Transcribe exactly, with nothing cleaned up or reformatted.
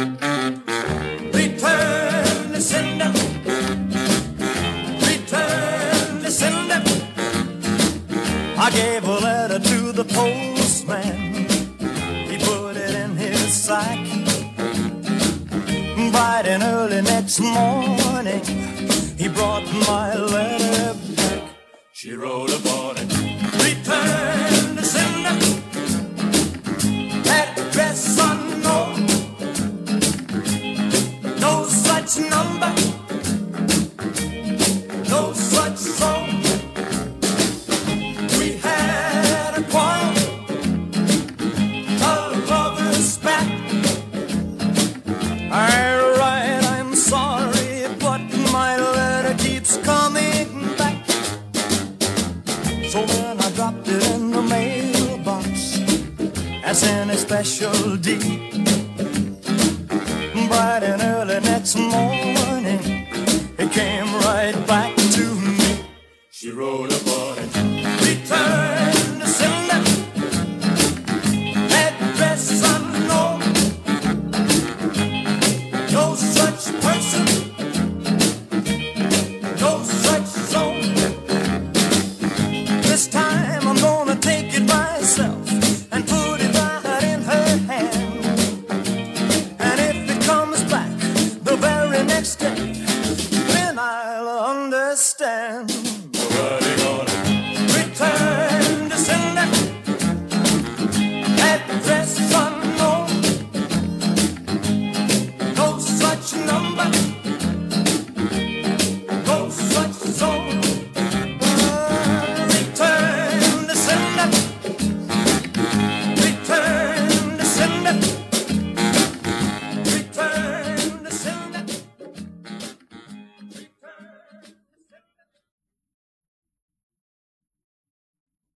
Return the sender. Return the sender. I gave a letter to the postman. He put it in his sack. Bright and early next morning, he brought my letter back. She wrote upon it, return the sender, address unknown, no such number, no such song. We had a quarrel, a lover's spat. I write, I'm sorry, but my letter keeps coming back. So then I dropped it in the mailbox as in a special deed. Bright and early next morning, it came right back to me. She wrote a